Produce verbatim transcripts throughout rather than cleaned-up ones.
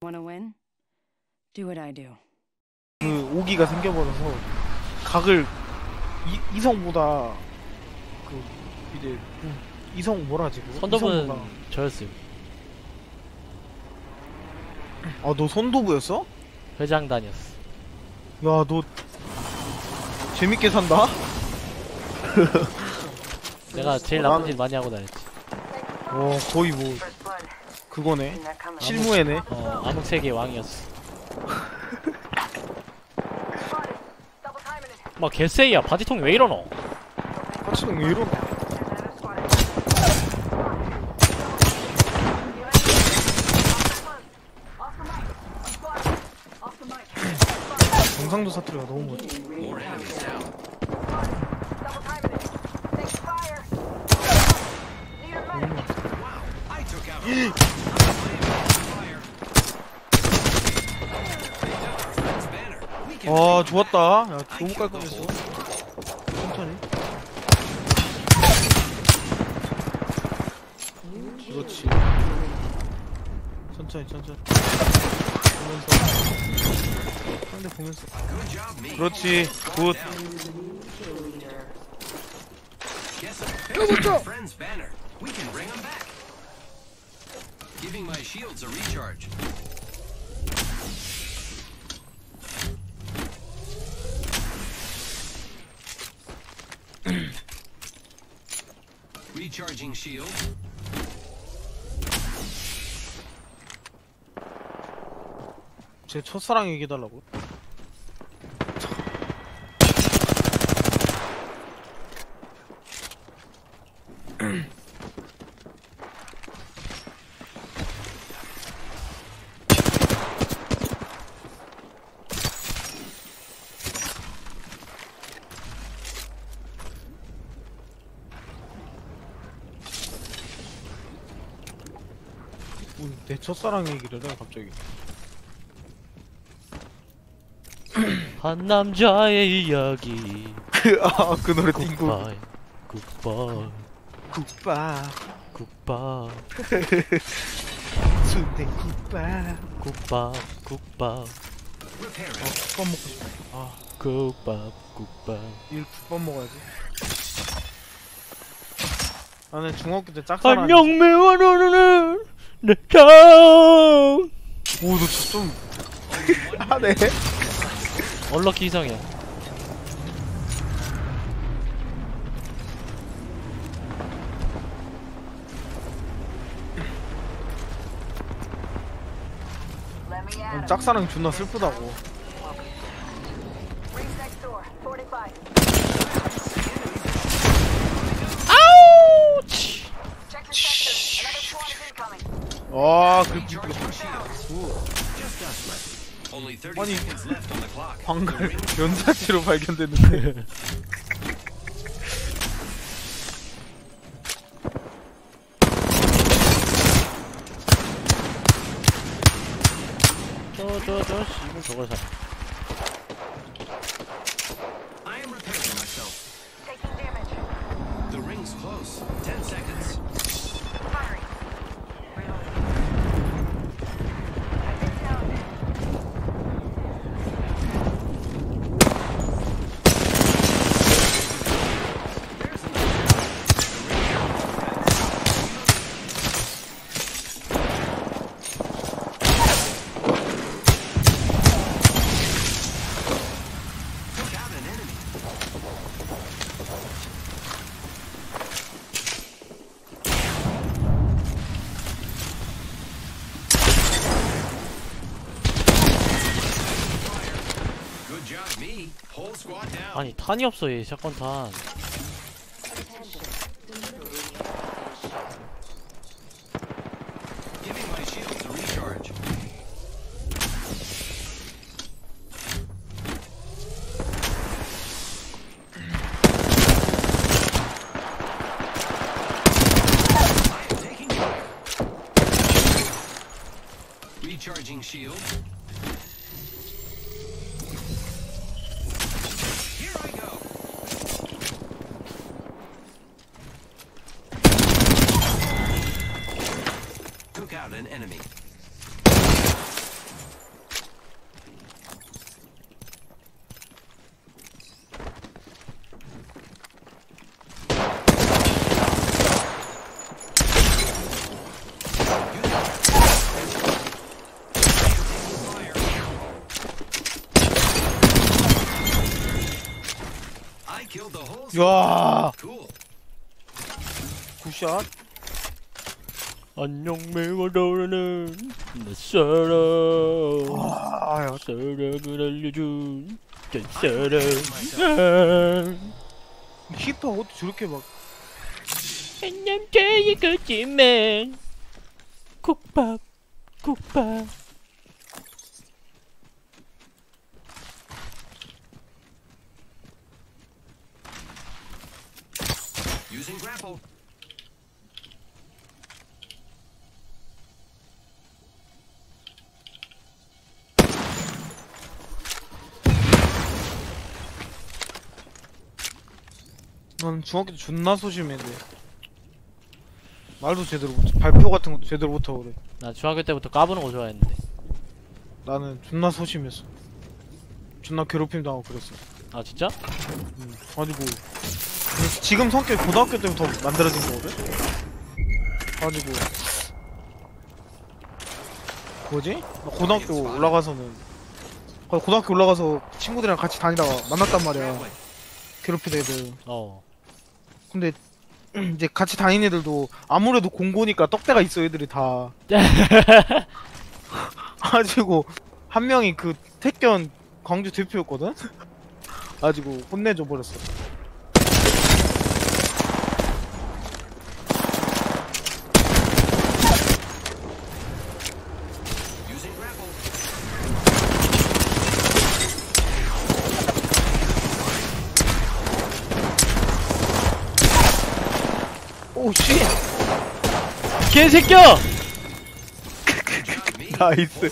Wanna win? Do what I do. 그 오기가 생겨버려서 각을 이, 이성보다 그 이제 음, 이성 뭐라지? 선도부는 저였음. 아, 너 선도부였어? 회장단이었어. 야, 너 재밌게 산다? 내가 제일 나쁜 짓 많이 하고 다녔지. 어, 거의 뭐 그거네. 실무에네. 어, 암흑세계의 왕이었어. 막 개쎄이야. 바디통이 왜 이러노? 파치동 왜 이러나? 경상도 사투리가 너무 멋져. 와, 좋았다. 야, 너무 깔끔했어. 천천히. 그렇지. 천천히, 천천히. 보면서. 상대 보면서. 그렇지. 굿. 여보죠. Giving my shields a recharge. Recharging shield. 제 첫사랑 얘기해달라고. 내 첫사랑 얘기를 해 갑자기. 한 남자의 이야기. 그, 아, 그 노래 띵고. 굿바이 국밥 굿밥 순대 국밥 굿밥 굿밥. 아, 국밥 먹고 싶어. 아, 굿밥 굿밥. 일 국밥 먹어야지. 나는 중학교 때 짝사랑. 안녕 매워노는 내 참. 오, 너 진짜 좀 하네. 얼럭키 이상이야. 짝사랑 존나 슬프다고. 아우치. 와, 그 아니, 방금 연사치로 발견됐는데. 저 저 저 씨발 저걸 사. I am repairing myself. Taking damage. The ring's close. Ten seconds. Firing. 아니 탄이 없어 얘 샷건 탄. Giving my shields a recharge. I am taking fire. Recharging shield. An enemy. 야, Cool. 굿샷. 안녕 매워 떠오르는 내 사랑. 아, 야, 사랑을 알려준 내 사랑. 히터 어떻게 저렇게 막. 한 남자의 거짓말. 국밥 국밥. Using grapple. 난 중학교 때 존나 소심해. 돼. 말도 제대로 못, 발표 같은 것도 제대로 못하고 그래. 나 중학교 때부터 까부는 거 좋아했는데. 나는 존나 소심했어. 존나 괴롭힘 당하고 그랬어. 아 진짜? 음, 가지고 지금 성격이 고등학교 때부터 만들어진 거거든? 가지고 뭐지? 나 고등학교 올라가서는 고등학교 올라가서 친구들이랑 같이 다니다가 만났단 말이야. 괴롭히는 애들. 어. 근데 이제 같이 다니는 애들도 아무래도 공고니까 떡대가 있어 애들이 다. 가지고 한 명이 그 택견 광주 대표였거든? 가지고 혼내줘 버렸어. Using grapple. 오 씨! 개새끼야! Shot me. 나이스.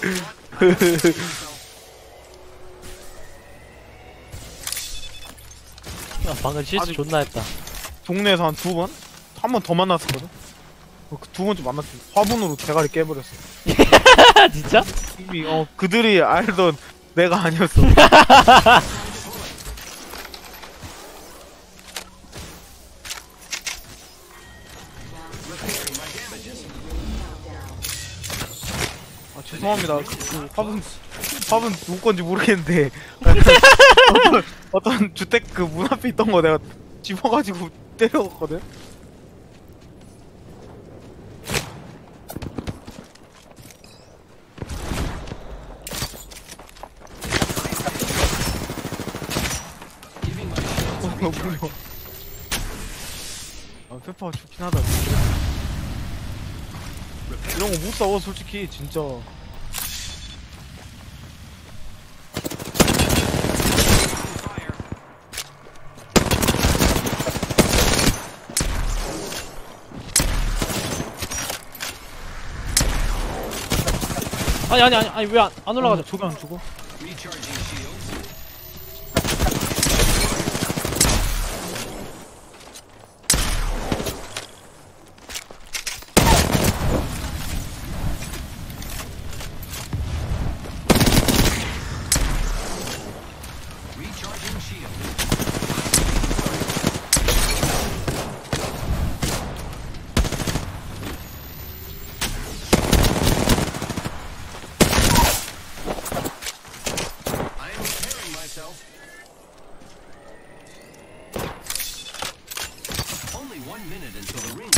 아, 방금 실수 아니- 존나 했다. 동네에서 한 두 번? 한 번 더 만났었거든? 어, 그두 번째 만났지. 화분으로 대가리 깨버렸어. 아 진짜? 이미 어 그들이 알던 내가 아니었어. 아 죄송합니다. 그, 그 화분 화분 누구 건지 모르겠는데 어떤, 어떤 주택 그 문 앞에 있던 거 내가 집어가지고 때려갔거든. Giving my shields 어, a 뭐야. recharge. 아 페퍼가 좋긴 하다. 이런 거 못 싸워 솔직히 진짜. Fire. 아니 아니 아니 아니 왜 안 안 올라가죠? 어, 저기 안 죽어? Recharging shields. Recharging shield. I am repairing myself. Only one minute until the ring.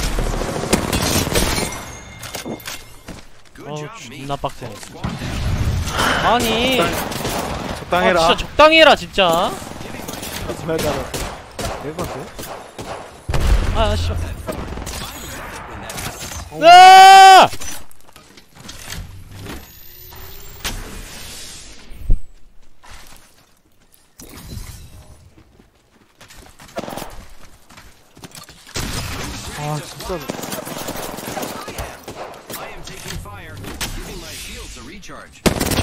Good 어우 job, me. 존나 빡세네. Squad down. 아니. 아 적당해라. 진짜 적당히 해라 진짜. 기다려라. 내가 돼? 아 씨. When that 아! 아 진짜. I am taking fire, giving my shields a recharge.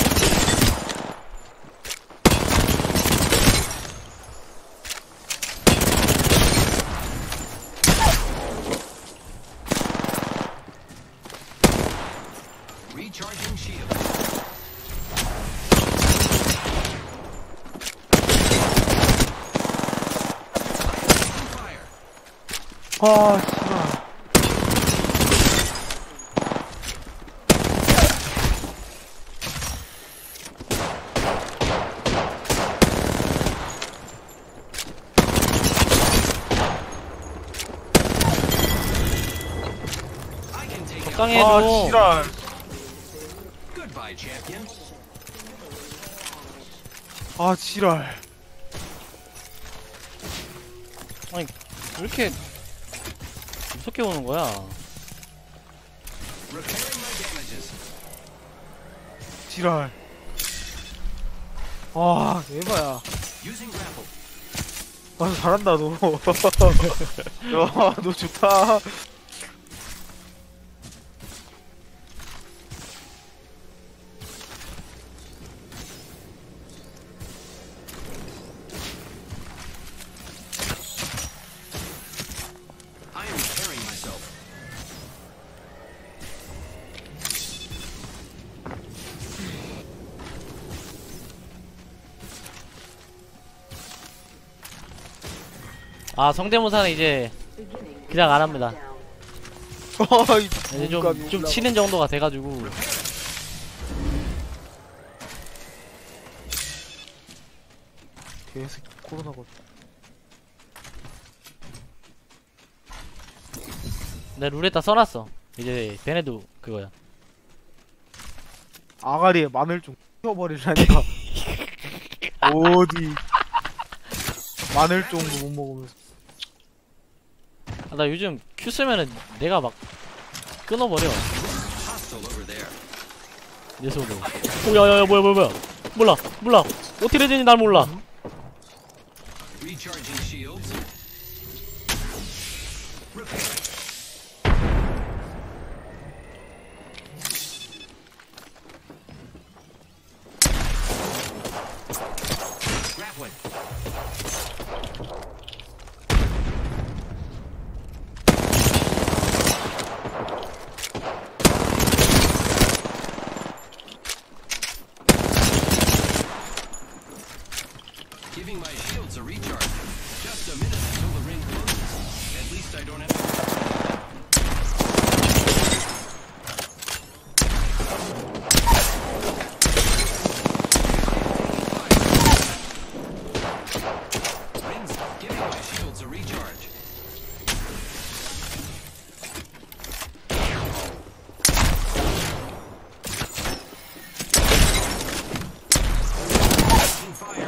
Recharging shield. Fire. 아 씨발. 깡해줘. 아 지랄. Goodbye, champion. 아 지랄. 아니 왜 이렇게 무섭게 오는 거야? Repairing my damages. 지랄. 아 에바야. Using grapple. 아 잘한다 너. 야, 너 좋다. I am repairing myself. 아 성대모사는 이제 그냥 안 합니다. 아이 이제 뭔가 좀, 좀 올라가. 치는 정도가 돼가지고. 개새끼 코로나가. 내 룰에다 써놨어. 이제 걔네도 그거야. 아가리에 마늘 좀 튀어버리라니까. 어디 마늘 정도 못 먹으면서. 아, 나 요즘 큐 쓰면은 내가 막 끊어버려. Hostile over there. 내 손으로. 오야야야 뭐야 뭐야 뭐야. 몰라 몰라. 어떻게 되는지 날 몰라. Recharging shields. Repairing. Grappling. Giving my shields a recharge. Just a minute until the ring closes. At least I don't have to. Rings, giving my shields a recharge. Taking fire.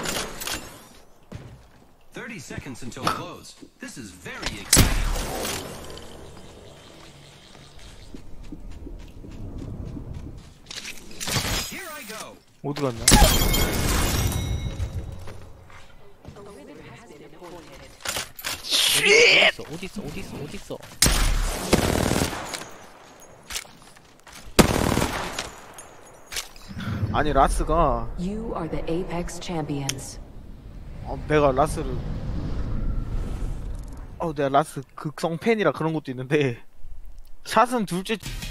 Thirty seconds until close. This is very exciting. Here I go. 어디 갔냐? 어디 있어 어디 있어 어디 있어. 아니 라스가 You are the Apex champions. 어, 내가 라스를 어 내가 라스 극성 팬이라 그런 것도 있는데 샷은 둘째